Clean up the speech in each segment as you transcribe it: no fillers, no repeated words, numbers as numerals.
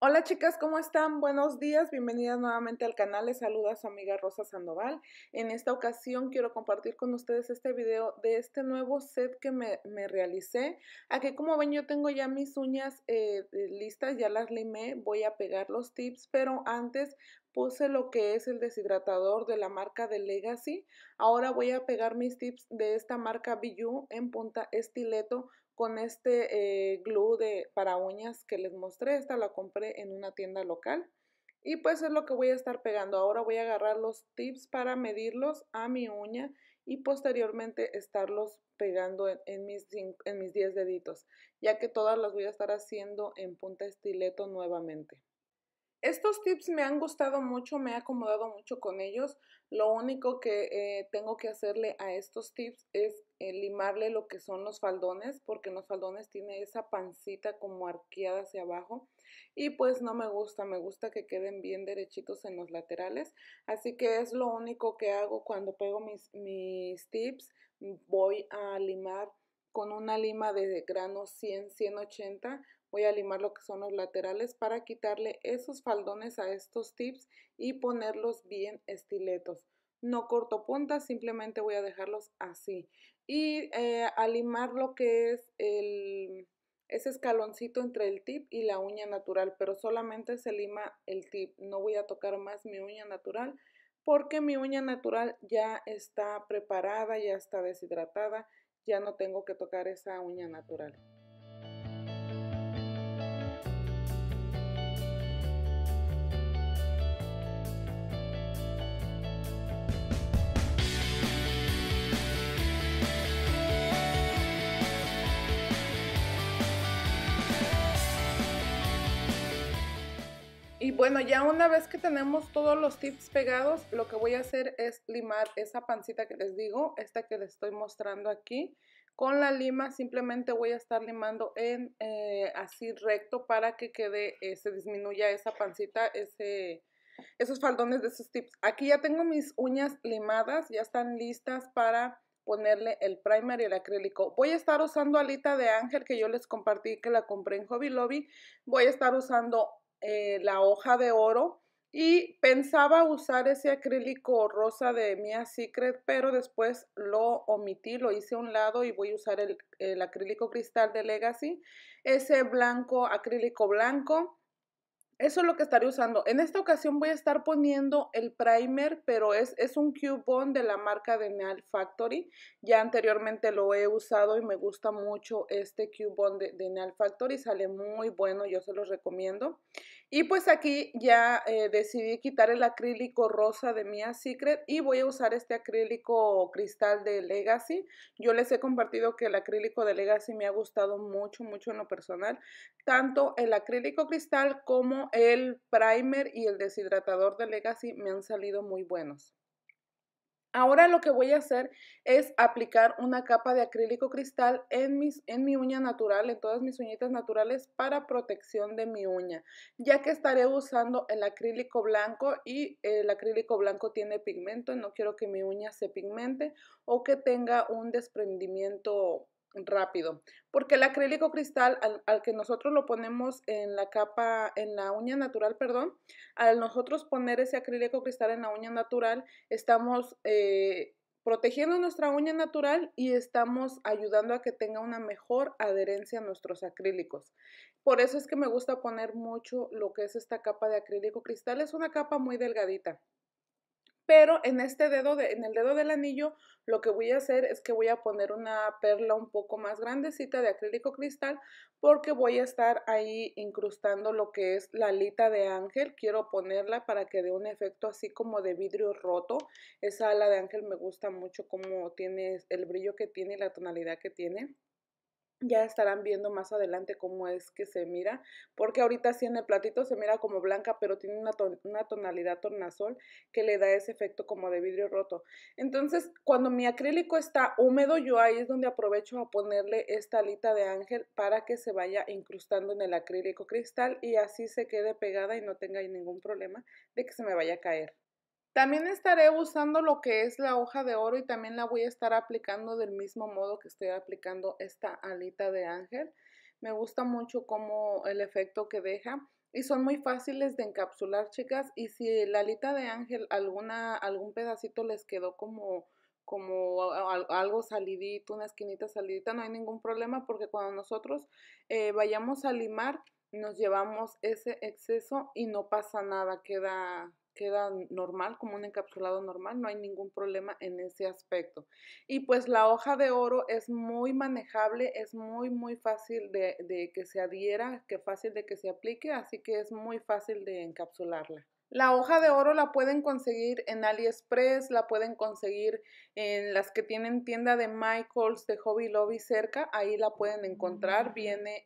Hola chicas, ¿cómo están? Buenos días, bienvenidas nuevamente al canal, les saluda su amiga Rosa Sandoval. En esta ocasión quiero compartir con ustedes este video de este nuevo set que me realicé. Aquí como ven yo tengo ya mis uñas listas, ya las limé, voy a pegar los tips, pero antes puse lo que es el deshidratador de la marca de Legacy. Ahora voy a pegar mis tips de esta marca Bijou en punta estileto con este glue para uñas que les mostré. Esta la compré en una tienda local y pues es lo que voy a estar pegando. Ahora voy a agarrar los tips para medirlos a mi uña y posteriormente estarlos pegando en mis 10 deditos, ya que todas las voy a estar haciendo en punta estileto nuevamente. Estos tips me han gustado mucho, me he acomodado mucho con ellos. Lo único que tengo que hacerle a estos tips es limarle lo que son los faldones, porque en los faldones tiene esa pancita como arqueada hacia abajo y pues no me gusta, me gusta que queden bien derechitos en los laterales. Así que es lo único que hago cuando pego mis tips. Voy a limar con una lima de grano 100-180. Voy a limar lo que son los laterales para quitarle esos faldones a estos tips y ponerlos bien estiletos. No corto puntas, simplemente voy a dejarlos así. Y a limar lo que es ese escaloncito entre el tip y la uña natural, pero solamente se lima el tip. No voy a tocar más mi uña natural porque mi uña natural ya está preparada, ya está deshidratada, ya no tengo que tocar esa uña natural. Y bueno, ya una vez que tenemos todos los tips pegados, lo que voy a hacer es limar esa pancita que les digo, esta que les estoy mostrando aquí. Con la lima simplemente voy a estar limando en así recto para que quede, se disminuya esa pancita, esos faldones de esos tips. Aquí ya tengo mis uñas limadas, ya están listas para ponerle el primer y el acrílico. Voy a estar usando alita de ángel que yo les compartí que la compré en Hobby Lobby. Voy a estar usando la hoja de oro y pensaba usar ese acrílico rosa de Mia Secret, pero después lo omití, lo hice a un lado y voy a usar el acrílico cristal de Legacy, ese blanco, acrílico blanco. Eso es lo que estaré usando. En esta ocasión voy a estar poniendo el primer, pero es un Cube Bond de la marca de Nail Factory. Ya anteriormente lo he usado y me gusta mucho este Cube Bond de Nail Factory. Sale muy bueno, yo se los recomiendo. Y pues aquí ya decidí quitar el acrílico rosa de Mia Secret y voy a usar este acrílico cristal de Legacy. Yo les he compartido que el acrílico de Legacy me ha gustado mucho, mucho en lo personal. Tanto el acrílico cristal como el primer y el deshidratador de Legacy me han salido muy buenos. Ahora lo que voy a hacer es aplicar una capa de acrílico cristal en mi uña natural, en todas mis uñitas naturales para protección de mi uña, ya que estaré usando el acrílico blanco y el acrílico blanco tiene pigmento, no quiero que mi uña se pigmente o que tenga un desprendimiento rápido, porque el acrílico cristal al que nosotros lo ponemos en la capa, en la uña natural, perdón, al nosotros poner ese acrílico cristal en la uña natural, estamos protegiendo nuestra uña natural y estamos ayudando a que tenga una mejor adherencia a nuestros acrílicos. Por eso es que me gusta poner mucho lo que es esta capa de acrílico cristal. Es una capa muy delgadita. Pero en este dedo, en el dedo del anillo, lo que voy a hacer es que voy a poner una perla un poco más grandecita de acrílico cristal porque voy a estar ahí incrustando lo que es la alita de ángel. Quiero ponerla para que dé un efecto así como de vidrio roto. Esa ala de ángel me gusta mucho como tiene el brillo que tiene y la tonalidad que tiene. Ya estarán viendo más adelante cómo es que se mira, porque ahorita sí en el platito se mira como blanca, pero tiene una tonalidad tornasol que le da ese efecto como de vidrio roto. Entonces, cuando mi acrílico está húmedo, yo ahí es donde aprovecho a ponerle esta alita de ángel para que se vaya incrustando en el acrílico cristal y así se quede pegada y no tenga ningún problema de que se me vaya a caer. También estaré usando lo que es la hoja de oro y también la voy a estar aplicando del mismo modo que estoy aplicando esta alita de ángel. Me gusta mucho como el efecto que deja. y son muy fáciles de encapsular, chicas. Y si la alita de ángel, algún pedacito les quedó como algo salidito, una esquinita salidita, no hay ningún problema, porque cuando nosotros vayamos a limar, nos llevamos ese exceso y no pasa nada, queda normal, como un encapsulado normal, no hay ningún problema en ese aspecto. Y pues la hoja de oro es muy manejable, es muy fácil de que se adhiera, que fácil de que se aplique, así que es muy fácil de encapsularla. La hoja de oro la pueden conseguir en AliExpress, la pueden conseguir en las que tienen tienda de Michaels, de Hobby Lobby cerca, ahí la pueden encontrar, viene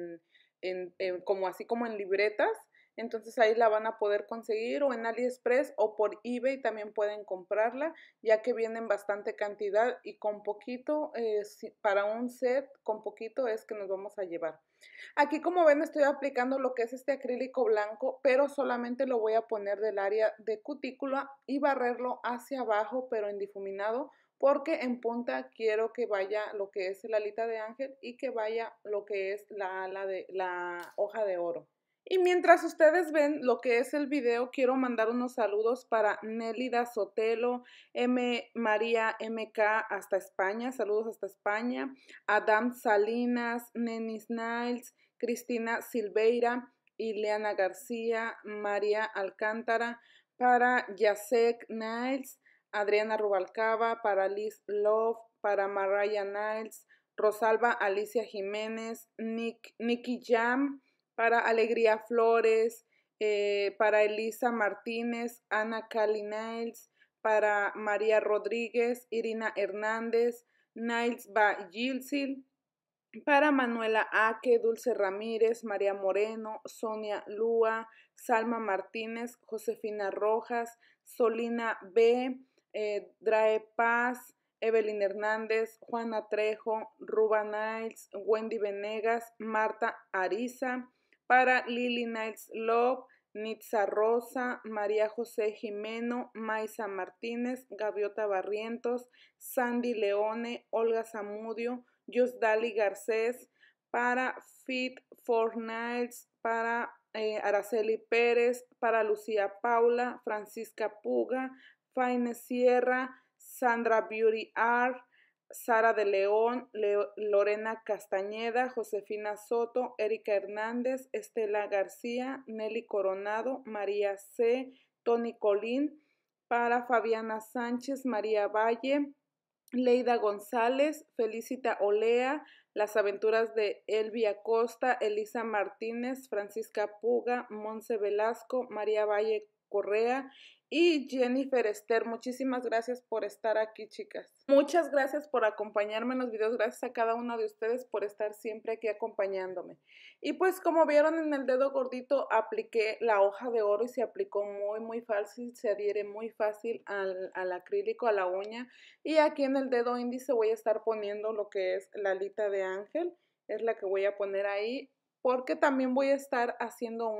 como así como en libretas, entonces ahí la van a poder conseguir, o en AliExpress o por eBay también pueden comprarla, ya que vienen bastante cantidad y con poquito, para un set, con poquito es que nos vamos a llevar. Aquí, como ven, estoy aplicando lo que es este acrílico blanco, pero solamente lo voy a poner del área de cutícula y barrerlo hacia abajo, pero en difuminado, porque en punta quiero que vaya lo que es la alita de ángel y que vaya lo que es la hoja de oro. Y mientras ustedes ven lo que es el video, quiero mandar unos saludos para Nélida Sotelo, María MK hasta España, saludos hasta España, Adam Salinas, Nenis Niles, Cristina Silveira, Ileana García, María Alcántara, para Yasek Niles, Adriana Rubalcaba, para Liz Love, para Mariah Niles, Rosalba Alicia Jiménez, Nicky Jam, para Alegría Flores, para Elisa Martínez, Ana Cali Niles, para María Rodríguez, Irina Hernández, Niles Ba Gilsil, para Manuela Aque, Dulce Ramírez, María Moreno, Sonia Lúa, Salma Martínez, Josefina Rojas, Solina B, Drae Paz, Evelyn Hernández, Juana Trejo, Ruba Niles, Wendy Venegas, Marta Ariza, para Lili Niles Love, Nitza Rosa, María José Jimeno, Maisa Martínez, Gaviota Barrientos, Sandy Leone, Olga Zamudio, Yosdali Garcés, para Fit for Niles, para Araceli Pérez, para Lucía Paula, Francisca Puga, Faine Sierra, Sandra Beauty Art, Sara de León, Lorena Castañeda, Josefina Soto, Erika Hernández, Estela García, Nelly Coronado, María C., Tony Colín, para Fabiana Sánchez, María Valle, Leida González, Felicita Olea, Las aventuras de Elvia Costa, Elisa Martínez, Francisca Puga, Monse Velasco, María Valle Correa y Jennifer Esther. Muchísimas gracias por estar aquí, chicas. Muchas gracias por acompañarme en los videos. Gracias a cada uno de ustedes por estar siempre aquí acompañándome. Y pues como vieron en el dedo gordito apliqué la hoja de oro y se aplicó muy fácil, se adhiere muy fácil al acrílico, a la uña. Y aquí en el dedo índice voy a estar poniendo lo que es la alita de ángel, es la que voy a poner ahí, porque también voy a estar haciendo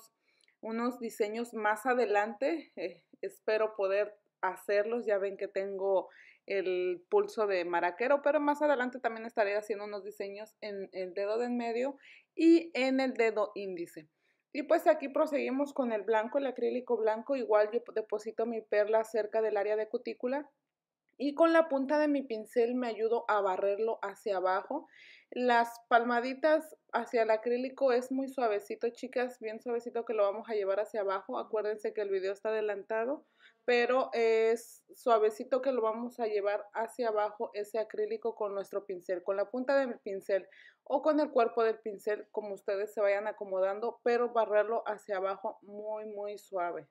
unos diseños más adelante, espero poder hacerlos, ya ven que tengo el pulso de maraquero, pero más adelante también estaré haciendo unos diseños en el dedo de en medio y en el dedo índice. Y pues aquí proseguimos con el blanco, el acrílico blanco, igual yo deposito mi perla cerca del área de cutícula y con la punta de mi pincel me ayudo a barrerlo hacia abajo. Las palmaditas hacia el acrílico es muy suavecito, chicas, bien suavecito, que lo vamos a llevar hacia abajo. Acuérdense que el video está adelantado, pero es suavecito que lo vamos a llevar hacia abajo ese acrílico con nuestro pincel, con la punta del pincel o con el cuerpo del pincel, como ustedes se vayan acomodando, pero barrerlo hacia abajo muy suave.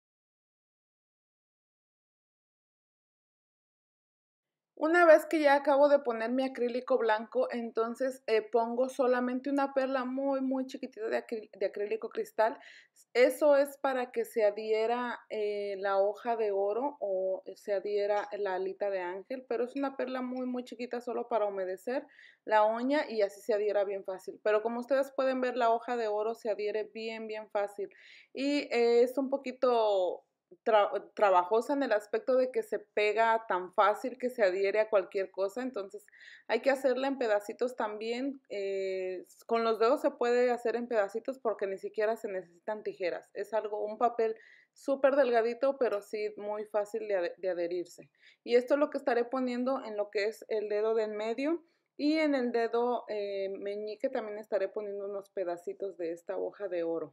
Una vez que ya acabo de poner mi acrílico blanco, entonces pongo solamente una perla muy chiquitita de acrílico cristal. Eso es para que se adhiera la hoja de oro o se adhiera la alita de ángel, pero es una perla muy chiquita solo para humedecer la uña y así se adhiera bien fácil. Pero como ustedes pueden ver, la hoja de oro se adhiere bien fácil y es un poquito trabajosa en el aspecto de que se pega tan fácil que se adhiere a cualquier cosa, entonces hay que hacerla en pedacitos también. Con los dedos se puede hacer en pedacitos porque ni siquiera se necesitan tijeras. Es un papel súper delgadito, pero sí muy fácil de adherirse. Y esto es lo que estaré poniendo en lo que es el dedo de en medio, y en el dedo meñique también estaré poniendo unos pedacitos de esta hoja de oro.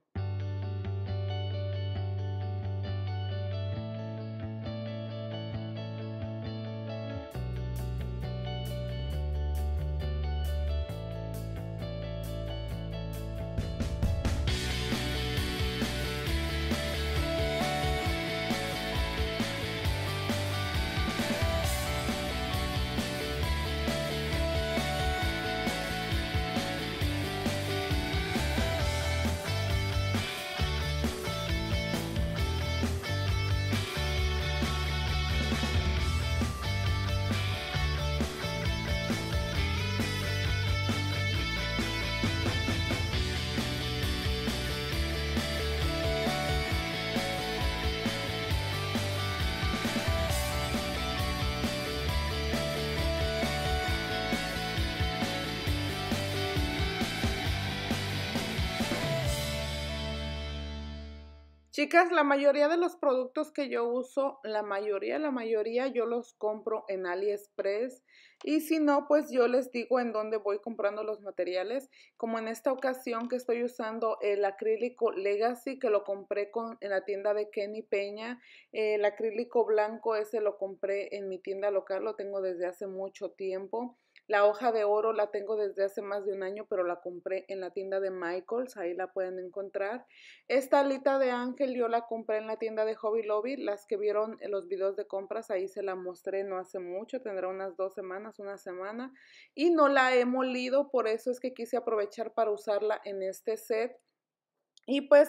Chicas, la mayoría de los productos que yo uso, la mayoría yo los compro en AliExpress, y si no, pues yo les digo en dónde voy comprando los materiales, como en esta ocasión que estoy usando el acrílico Legacy, que lo compré en la tienda de Kenny Peña. El acrílico blanco ese lo compré en mi tienda local, lo tengo desde hace mucho tiempo. La hoja de oro la tengo desde hace más de un año, pero la compré en la tienda de Michaels, ahí la pueden encontrar. Esta alita de ángel yo la compré en la tienda de Hobby Lobby. Las que vieron los videos de compras, ahí se la mostré no hace mucho, tendrá unas 2 semanas, una semana. Y no la he molido, por eso es que quise aprovechar para usarla en este set. Y pues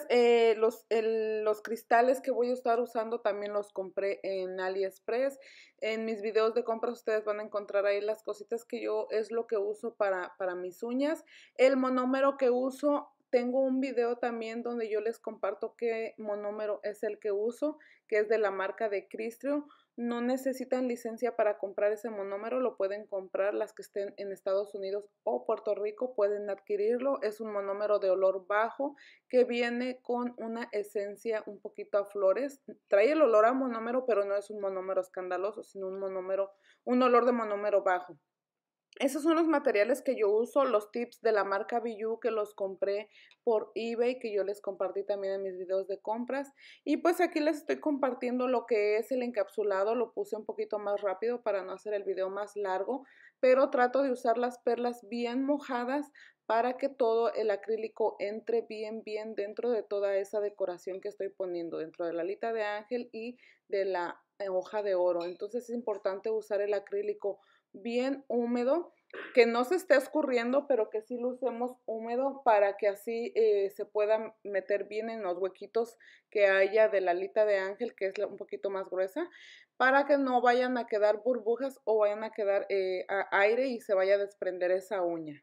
los cristales que voy a estar usando también los compré en AliExpress. En mis videos de compras ustedes van a encontrar ahí las cositas que es lo que uso para mis uñas. El monómero que uso, tengo un video también donde yo les comparto qué monómero es el que uso, que es de la marca de Cristrio. No necesitan licencia para comprar ese monómero, lo pueden comprar las que estén en Estados Unidos o Puerto Rico, pueden adquirirlo. Es un monómero de olor bajo que viene con una esencia un poquito a flores. Trae el olor a monómero, pero no es un monómero escandaloso, sino un olor de monómero bajo. Esos son los materiales que yo uso, los tips de la marca Biu que los compré por eBay, que yo les compartí también en mis videos de compras. Y pues aquí les estoy compartiendo lo que es el encapsulado, lo puse un poquito más rápido para no hacer el video más largo, pero trato de usar las perlas bien mojadas para que todo el acrílico entre bien dentro de toda esa decoración que estoy poniendo, dentro de la alita de ángel y de la hoja de oro. Entonces es importante usar el acrílico bien húmedo, que no se esté escurriendo, pero que sí lo usemos húmedo para que así se pueda meter bien en los huequitos que haya de la alita de ángel, que es un poquito más gruesa, para que no vayan a quedar burbujas o vayan a quedar aire y se vaya a desprender esa uña.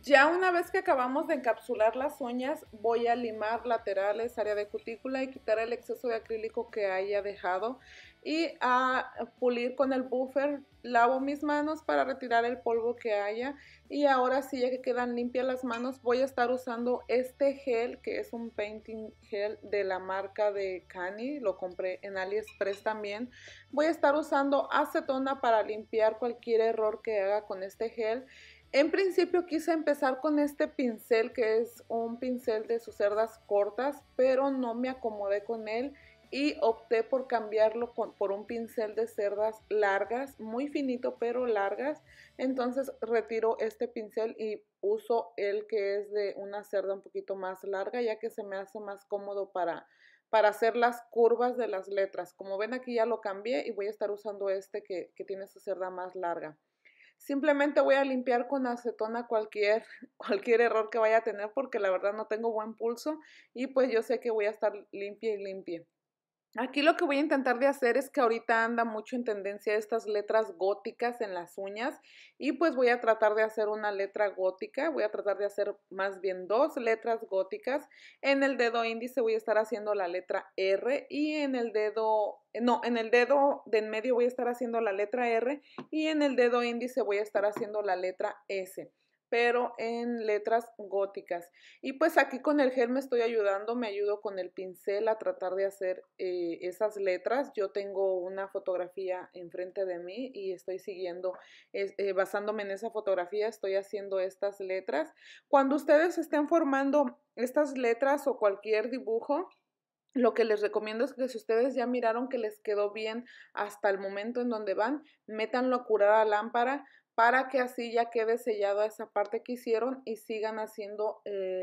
Ya una vez que acabamos de encapsular las uñas, voy a limar laterales, área de cutícula y quitar el exceso de acrílico que haya dejado y a pulir con el buffer. Lavo mis manos para retirar el polvo que haya y ahora sí, ya que quedan limpias las manos, voy a estar usando este gel que es un painting gel de la marca de Cani, lo compré en AliExpress también. Voy a estar usando acetona para limpiar cualquier error que haga con este gel. En principio quise empezar con este pincel que es un pincel de sus cerdas cortas, pero no me acomodé con él y opté por cambiarlo por un pincel de cerdas largas, muy finito pero largas. Entonces retiro este pincel y uso el que es de una cerda un poquito más larga, ya que se me hace más cómodo para hacer las curvas de las letras. Como ven, aquí ya lo cambié y voy a estar usando este que tiene su cerda más larga. Simplemente voy a limpiar con acetona cualquier error que vaya a tener porque la verdad no tengo buen pulso y pues yo sé que voy a estar limpia y limpia. Aquí lo que voy a intentar de hacer es que ahorita anda mucho en tendencia estas letras góticas en las uñas y pues voy a tratar de hacer una letra gótica, voy a tratar de hacer más bien dos letras góticas. En el dedo índice voy a estar haciendo la letra R y en el dedo, no, en el dedo de en medio voy a estar haciendo la letra R y en el dedo índice voy a estar haciendo la letra S, pero en letras góticas. Y pues aquí con el gel me estoy ayudando, me ayudo con el pincel a tratar de hacer esas letras. Yo tengo una fotografía enfrente de mí y estoy siguiendo, basándome en esa fotografía, estoy haciendo estas letras. Cuando ustedes estén formando estas letras o cualquier dibujo, lo que les recomiendo es que si ustedes ya miraron que les quedó bien hasta el momento en donde van, métanlo a curar a lámpara para que así ya quede sellado esa parte que hicieron y sigan haciendo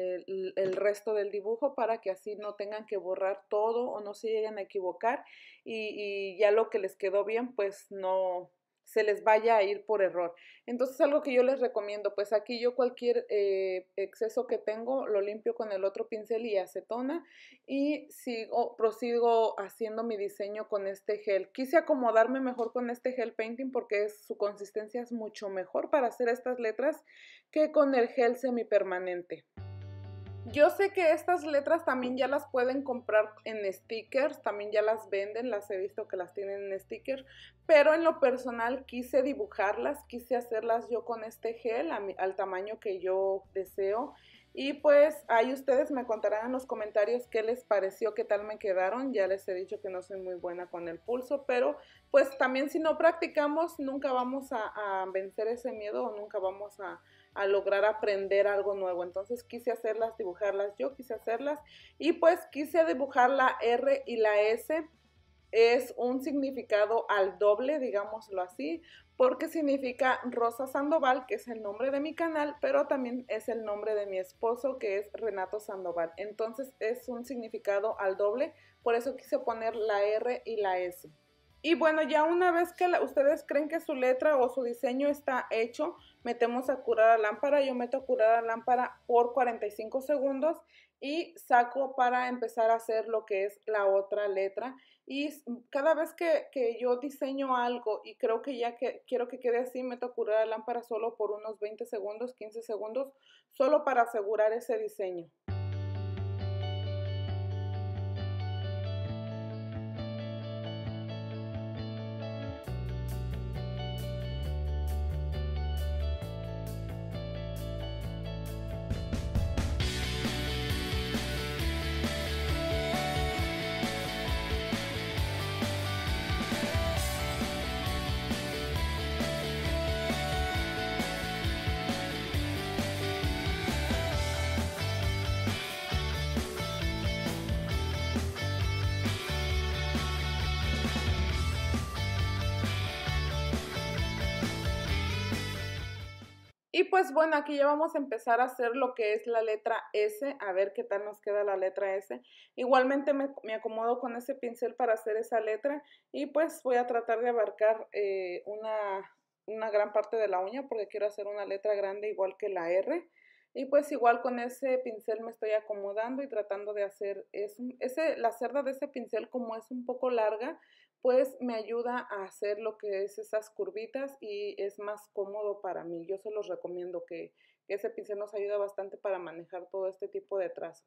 el resto del dibujo para que así no tengan que borrar todo o no se lleguen a equivocar y ya lo que les quedó bien pues no se les vaya a ir por error. Entonces algo que yo les recomiendo, pues aquí yo cualquier exceso que tengo lo limpio con el otro pincel y acetona y prosigo haciendo mi diseño con este gel. Quise acomodarme mejor con este gel painting porque su consistencia es mucho mejor para hacer estas letras que con el gel semipermanente. Yo sé que estas letras también ya las pueden comprar en stickers, también ya las venden, las he visto que las tienen en stickers, pero en lo personal quise dibujarlas, quise hacerlas yo con este gel al tamaño que yo deseo. Y pues ahí ustedes me contarán en los comentarios qué les pareció, qué tal me quedaron. Ya les he dicho que no soy muy buena con el pulso, pero pues también si no practicamos nunca vamos a vencer ese miedo o nunca vamos a lograr aprender algo nuevo. Entonces quise hacerlas, dibujarlas yo, quise hacerlas y pues quise dibujar la R y la S. Es un significado al doble, digámoslo así, porque significa Rosa Sandoval, que es el nombre de mi canal, pero también es el nombre de mi esposo, que es Renato Sandoval. Entonces es un significado al doble, por eso quise poner la R y la S. Y bueno, ya una vez que ustedes creen que su letra o su diseño está hecho, metemos a curar a lámpara. Yo meto a curar a lámpara por 45 segundos y saco para empezar a hacer lo que es la otra letra. Y cada vez que yo diseño algo y creo que ya que quiero que quede así, meto a curar a lámpara solo por unos 20 segundos, 15 segundos, solo para asegurar ese diseño. Y pues bueno, aquí ya vamos a empezar a hacer lo que es la letra S, a ver qué tal nos queda la letra S. Igualmente me acomodo con ese pincel para hacer esa letra y pues voy a tratar de abarcar una gran parte de la uña porque quiero hacer una letra grande igual que la R. Y pues igual con ese pincel me estoy acomodando y tratando de hacer la cerda de ese pincel como es un poco larga, pues me ayuda a hacer lo que es esas curvitas y es más cómodo para mí. Yo se los recomiendo que ese pincel nos ayuda bastante para manejar todo este tipo de trazos.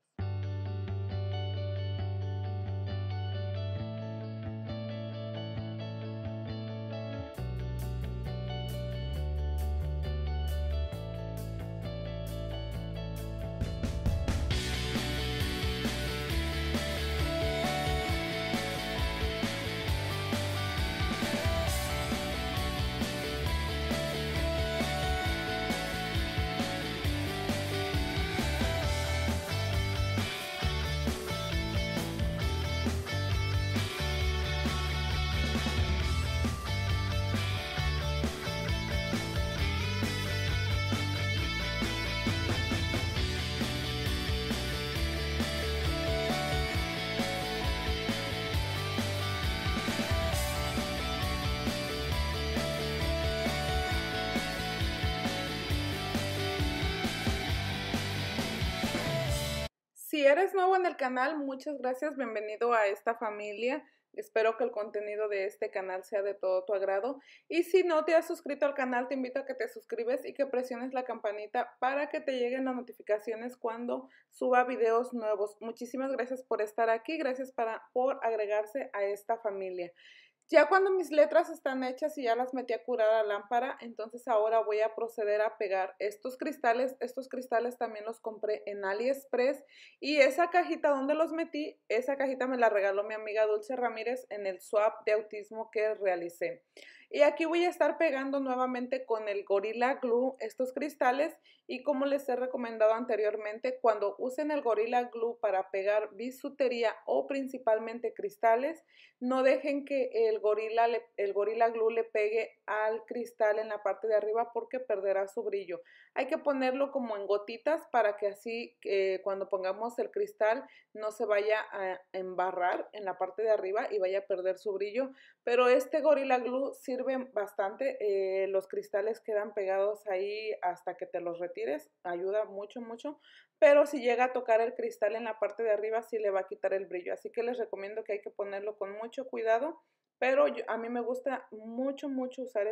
Si eres nuevo en el canal, muchas gracias, bienvenido a esta familia. Espero que el contenido de este canal sea de todo tu agrado. Y si no te has suscrito al canal, te invito a que te suscribes y que presiones la campanita para que te lleguen las notificaciones cuando suba videos nuevos. Muchísimas gracias por estar aquí, gracias por agregarse a esta familia. Ya cuando mis letras están hechas y ya las metí a curar a la lámpara, entonces ahora voy a proceder a pegar estos cristales. Estos cristales también los compré en AliExpress y esa cajita donde los metí, esa cajita me la regaló mi amiga Dulce Ramírez en el swap de autismo que realicé. Y aquí voy a estar pegando nuevamente con el Gorilla Glue estos cristales y como les he recomendado anteriormente, cuando usen el Gorilla Glue para pegar bisutería o principalmente cristales, no dejen que el Gorilla Glue le pegue al cristal en la parte de arriba porque perderá su brillo. Hay que ponerlo como en gotitas para que así cuando pongamos el cristal no se vaya a embarrar en la parte de arriba y vaya a perder su brillo. Pero este Gorilla Glue sirve bastante, los cristales quedan pegados ahí hasta que te los retires, ayuda mucho, mucho. Pero si llega a tocar el cristal en la parte de arriba sí le va a quitar el brillo, así que les recomiendo que hay que ponerlo con mucho cuidado, pero a mí me gusta mucho, mucho usar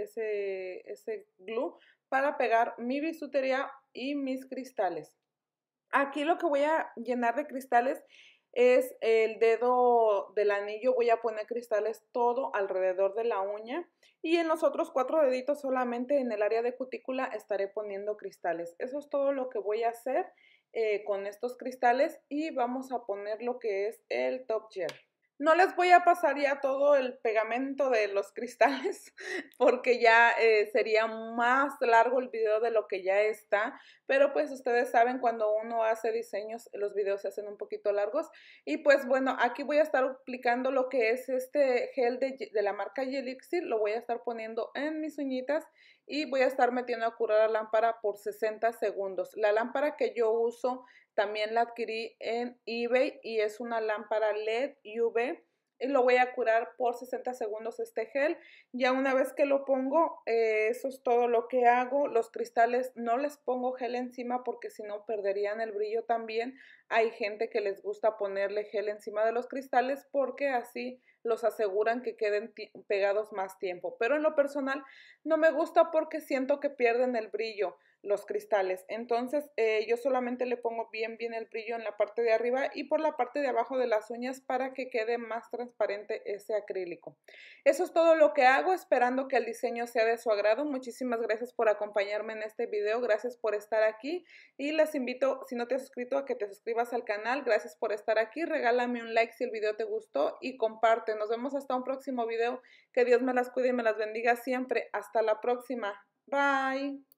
ese glue para pegar mi bisutería y mis cristales. Aquí lo que voy a llenar de cristales es el dedo del anillo, voy a poner cristales todo alrededor de la uña y en los otros 4 deditos solamente en el área de cutícula estaré poniendo cristales. Eso es todo lo que voy a hacer con estos cristales y vamos a poner lo que es el top gel. No les voy a pasar ya todo el pegamento de los cristales porque ya sería más largo el video de lo que ya está, pero pues ustedes saben cuando uno hace diseños los videos se hacen un poquito largos y pues bueno, aquí voy a estar aplicando lo que es este gel de la marca Gelixir, lo voy a estar poniendo en mis uñitas y voy a estar metiendo a curar la lámpara por 60 segundos. La lámpara que yo uso también la adquirí en eBay y es una lámpara LED UV y lo voy a curar por 60 segundos este gel. Ya una vez que lo pongo, eso es todo lo que hago. Los cristales no les pongo gel encima porque si no perderían el brillo también. Hay gente que les gusta ponerle gel encima de los cristales porque así los aseguran que queden pegados más tiempo. Pero en lo personal no me gusta porque siento que pierden el brillo los cristales. Entonces yo solamente le pongo bien el brillo en la parte de arriba y por la parte de abajo de las uñas para que quede más transparente ese acrílico. Eso es todo lo que hago, esperando que el diseño sea de su agrado. Muchísimas gracias por acompañarme en este video, gracias por estar aquí y les invito, si no te has suscrito, a que te suscribas al canal. Gracias por estar aquí, regálame un like si el video te gustó y comparte. Nos vemos hasta un próximo video. Que Dios me las cuide y me las bendiga siempre. Hasta la próxima. Bye.